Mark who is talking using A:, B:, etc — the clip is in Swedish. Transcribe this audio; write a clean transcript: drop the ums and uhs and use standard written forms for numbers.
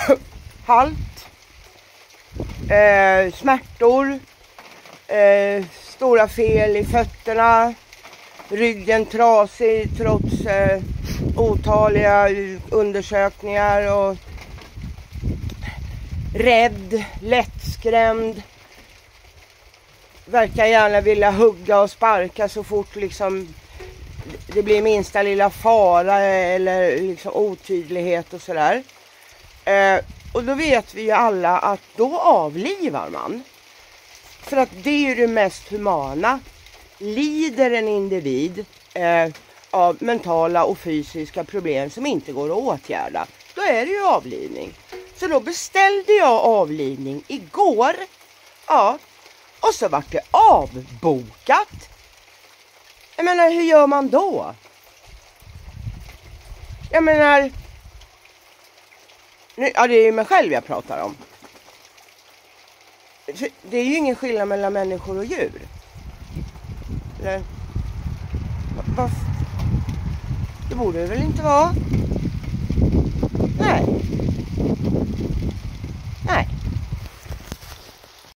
A: halt, smärtor, stora fel i fötterna, ryggen trasig trots otaliga undersökningar, och rädd, lättskrämd, verkar gärna vilja hugga och sparka så fort liksom det blir minsta lilla fara eller liksom otydlighet och sådär. Och då vet vi ju alla att då avlivar man. För att det är ju det mest humana. Lider en individ av mentala och fysiska problem som inte går att åtgärda, då är det ju avlivning. Så då beställde jag avlivning igår. Ja, och så vart det avbokat. Jag menar, hur gör man då? Jag menar, ja, det är ju mig själv jag pratar om. Det är ju ingen skillnad mellan människor och djur. Eller, det borde det väl inte vara?